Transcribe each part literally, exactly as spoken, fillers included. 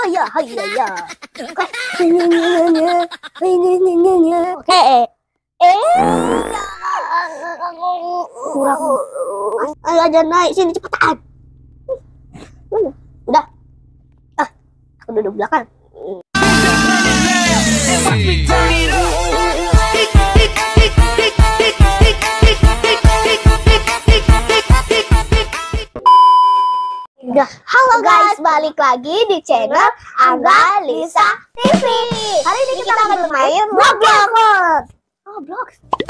ya, ya, ya. Oke, eh, kurang. Ayo aja naik sini cepetan. Udah, ah, aku duduk belakang. Udah. Halo guys, balik lagi di channel Angga Lisa T V. Hari ini kita akan bermain Roblox. Roblox.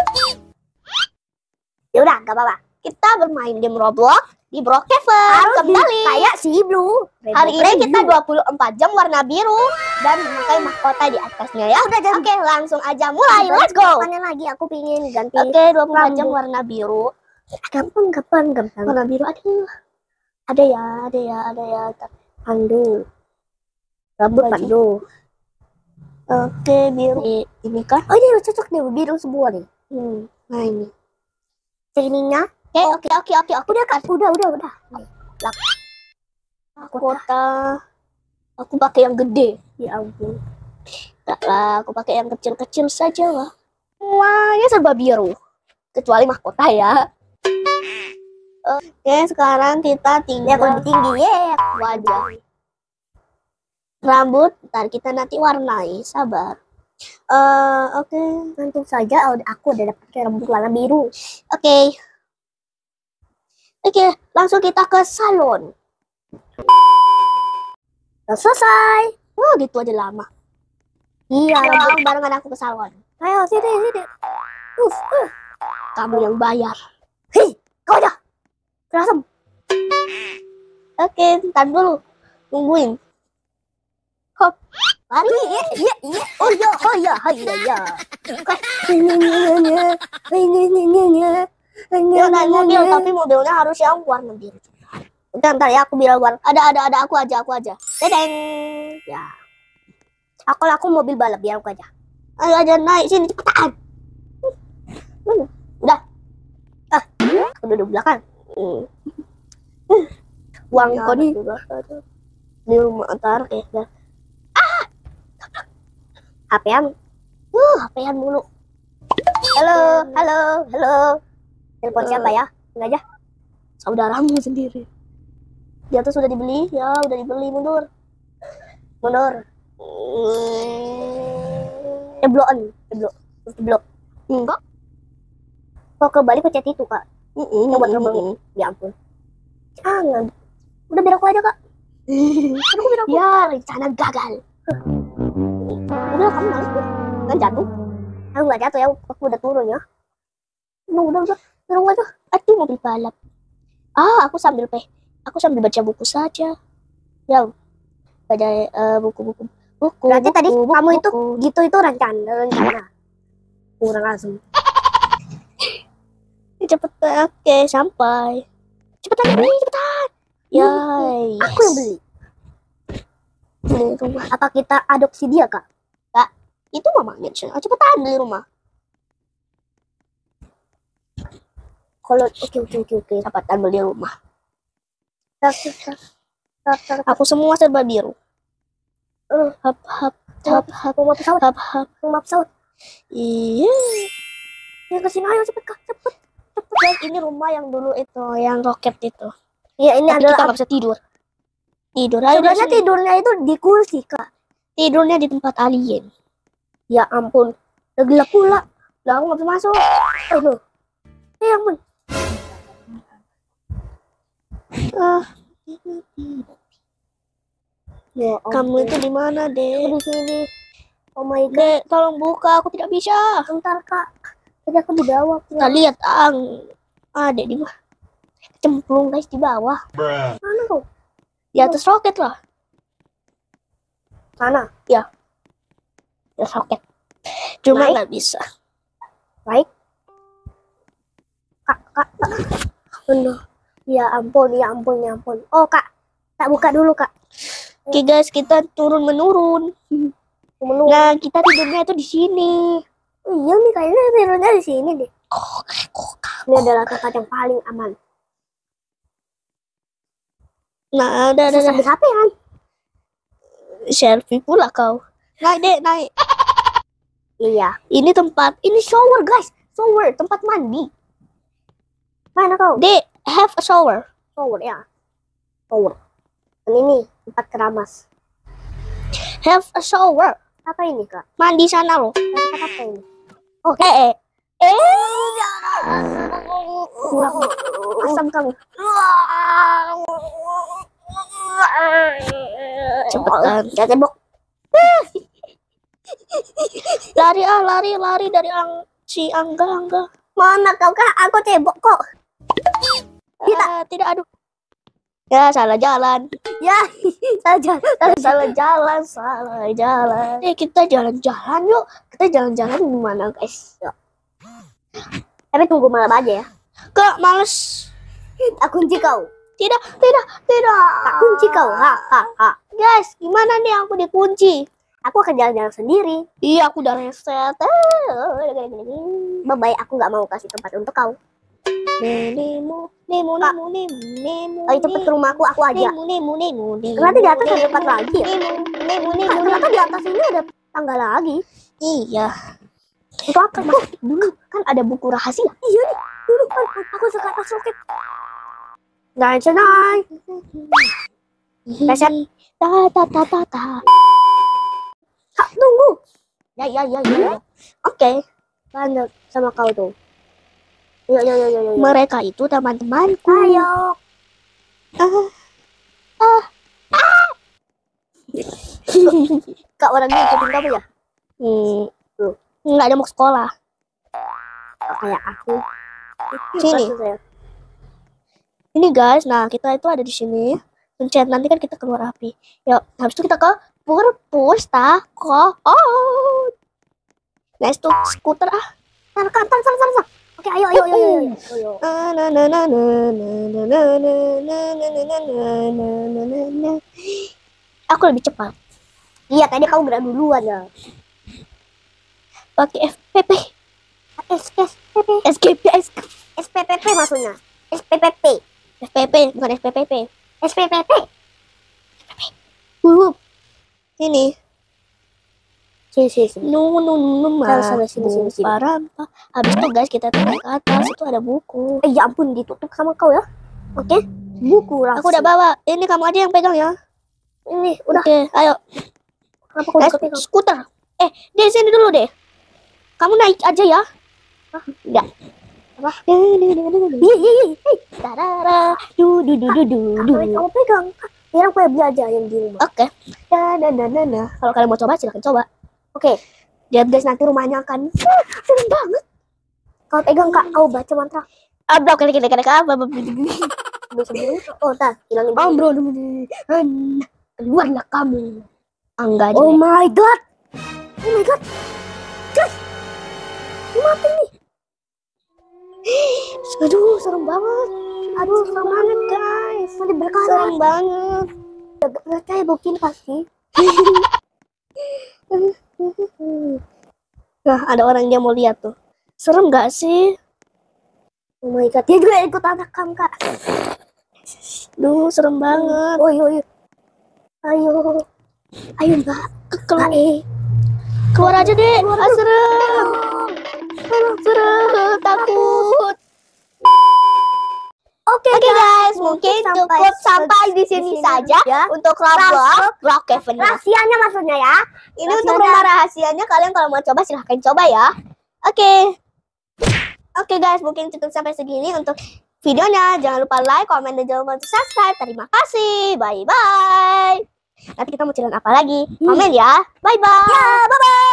Ya udah, gak apa-apa. Kita bermain game Roblox di Brookhaven kembali. Kayak si Blue. Hari ini kita dua puluh empat jam warna biru dan memakai mahkota di atasnya ya. Udah, oke, langsung aja mulai. Let's go. Mana lagi aku pingin ganti. Oke, dua puluh empat jam warna biru. Gampang, gampang, gampang. Warna biru aduh. Ada ya, ada ya, ada ya. Pandu. Rambut pandu. Oke, biru. Ini, ini kah? Oh, ini cocok nih, biru semua nih. Hmm, nah ini. Ininya. Oke, oke, oke, oke. Aku udah kan, udah, udah, udah. Lak. Kota. Aku pakai yang gede. Ya ampun. Enggak lah, aku pakai yang kecil-kecil saja lah. Semuanya serba biru. Kecuali mahkota ya. Oke, sekarang kita tinggal ya, lebih tinggi ya, wajah, rambut. Ntar kita nanti warnai, sabar. Uh, Oke, okay. Nanti saja aku udah dapat rambut warna biru. Oke, okay. Oke, okay, langsung kita ke salon. Udah selesai. Wah, oh, gitu aja lama. Iya, langsung barengan aku ke salon. Ayo, sini, sini. Uh, uh. Kamu yang bayar. Hei, kau aja. Rasem. Oke, ntar dulu. Tungguin. Hop. Lari. Iya, iya, iya. Oh ya, oh ya, iya, iya. Ya, naik mobil, tapi mobilnya harus yang warna biru. Bentar, ntar ya, aku bilang warna. Ada, ada, ada. Aku aja, aku aja. Dedeng. Ya. Aku laku mobil balap, biar aku aja. Ayo aja naik sini cepetan. Udah. Ah, aku duduk belakang. Hmm. Uang ya, kau nih di rumah antar kayak dah. Ah, H P-an, uh, H P-an mulu. Halo, halo, halo. Telepon uh, siapa ya? Ini aja. Saudaramu sendiri. Dia tuh sudah dibeli, ya udah dibeli. Mundur, mundur. Tebloan, teblok, teblok. Enggak. Kok kembali pencet itu kak? Mm-mm, yang buat terbang. Ya ampun. Jangan. Udah biar aku aja kak. Aduh, biar aku. Ya, rencana gagal. Udah, kamu nangis tuh. Kan jatuh. Aku nggak jatuh ya, aku udah turun ya. Udah, udah, udah. Biar aku aja. Aduh, mobil balap. Ah, aku sambil pe. Aku sambil baca buku saja. Ya, baca uh, buku-buku. Buku. Berarti buku, tadi buku, kamu buku. Itu gitu itu rencana, rencana. Kurang langsung. Cepet, oke, sampai. Cepetan beli, cepetan. Yay. Aku yang beli. Beli rumah. Apa kita adopsi dia kak? Kak, itu mamanya. Oh, cepetan beli rumah. Kalau oke oke oke oke, cepetan beli rumah. Aku semua serba biru. Uh, hap hap hap hap rumah pesawat, hap hap rumah pesawat. Iya. Ya kesini ayo cepet kak, cepet. Guys, ini rumah yang dulu itu, yang roket itu. Iya, ini tapi adalah kita nggak bisa tidur. Tidur aja. Sebenarnya tidurnya itu di kursi kak. Tidurnya di tempat alien. Ya ampun, udah gelap pula. Lah aku nggak bisa masuk. Aduh, eh ampun. Ah, ya, kamu itu di mana deh? Di sini. Oh my god. Dek, tolong buka, aku tidak bisa. Bentar kak. Tadi aku di bawah. Kita lihat ang, ada di bawah. Cemplung guys di bawah. Bruh. Mana tuh? Di atas roket lah. Sana? Ya. Di atas roket. Cuma nggak bisa. Baik. Kak, kak, kak. Bener. Ya ampun, ya ampun, ya ampun. Oh kak, tak buka dulu kak. Oke guys, kita turun menurun. Menurun. Nah, kita tidurnya itu di sini. Iya nih kayaknya tidurnya di sini deh. Ini adalah tempat yang paling aman. Nah, ada ada habis H P kan? Selfie pula kau. Naik dek, naik. Iya. Ini tempat, ini shower guys. Shower, tempat mandi. Mana kau? Dek, have a shower. Shower ya. Shower. Ini nih tempat keramas. Have a shower. Apa ini kak? Mandi sana loh. Tempat apa ini? Oh, eh, eh. Eh, Kurang asam kamu. Cepetan. Ya tembok. Lari ah, lari, lari dari ang si Angga, Angga. Mana kau kak? Aku cebok kok. Tidak, tidak, aduh. Ya, salah jalan. Ya, saja. Salah jalan, salah jalan. Eh, kita jalan-jalan yuk. Kita jalan-jalan di mana, guys? Yuk. Tapi tunggu malam aja ya. Kak, males. Aku kunci kau. Tidak, tidak, tidak. Tak kunci kau. Ha, ha, ha. Guys, gimana nih aku dikunci? Aku akan jalan-jalan sendiri. Iya, aku udah reset. Bye-bye, aku nggak mau kasih tempat untuk kau. Nemu, nemu, nemu, nemu, nemu. Ayo cepet ke rumahku, aku aja. Nemu, nemu, nemu, nemu. Ternyata di atas ada tempat lagi ya? Nemu, nemu, Kak, nemu. ternyata di atas ini ada tangga lagi. Iya. Untuk apa? Mas, dulu kan ada buku rahasia. Iya nih, dulu kan aku suka tas roket. Nah, senang. Reset. Ta ta ta ta ta. Kak, tunggu. Ya ya ya ya. Oke. Lanjut sama kau tuh. Yuk, yuk, yuk, yuk, yuk. Mereka itu teman-temanku. Ayo. Ah. Ah. Ah. Kak, orangnya ikutin kamu ya? Hmm. Nggak ada mau sekolah. Kayak aku. Sini. Ini guys, nah kita itu ada di sini. Pencet nanti kan kita keluar api. Yuk, habis itu kita ke perpustakaan. Nah, itu skuter ah. Tar, tar, tar, tar, tar. Oke, ayo, ayo, ayo, ayo, ayo. Na na na na na na na na na na na na na. Aku lebih cepat. Iya, tadi kamu gerak duluan ya. Pakai F P P. S S P P. S G P S S P P P maksudnya. S P P P. F P P bukan S P P P. S P P P. Wuh. Ini. Sini, sini, sini. Nu nu nu Sana, sana, sini, sini, sini. Parampa. Habis itu guys kita tarik ke atas itu ada buku. Eh, ya ampun, ditutup sama kau ya. Oke. Buku rahasia. Aku udah bawa. Ini kamu aja yang pegang ya. Ini, udah. Oke, ayo. Kenapa kau Guys, dekat pegang? skuter. Eh, di sini dulu deh. Kamu naik aja ya. Hah? Enggak. Apa? Iya, Iya, iya, iya. Tarara, du du du du du du. Apa yang kamu pegang? Biar aku beli aja yang di rumah. Oke. Da da da da da. Kalau kalian mau coba silahkan coba. Oke. Lihat guys nanti rumahnya akan Seru banget. Kau pegang kak, kau baca mantra. abrok kali kali kali apa? Bisa dulu. Oh, tar, hilangin. Ambro keluarlah kamu. Angga aja. Oh deh. my god. Oh my god. Guys. Mati nih. Aduh, serem banget. Aduh, serem banget guys. Nanti berkarat. Serem banget. Gak percaya begini pasti. Nah, ada orang yang mau lihat tuh. Serem gak sih? Oh my god, dia juga ikut rekam kak. Duh, serem banget. Oh iya, iya. Ayo, ayo mbak. Keluar, eh. keluar aja deh. Ah, serem. Serem, serem, takut. Oke Oke guys, mungkin sampai cukup sampai di di sini sini saja ya. untuk Roblox Rock Cave. Rahasianya maksudnya ya. Ini untuk rumah rahasianya, kalian kalau mau coba silahkan coba ya. Oke. Oke guys, mungkin cukup sampai segini untuk videonya. Jangan lupa like, comment, dan jangan lupa untuk subscribe. Terima kasih. Bye bye. Nanti kita mau challenge apa lagi? Komen ya. Bye bye. Ya, bye bye.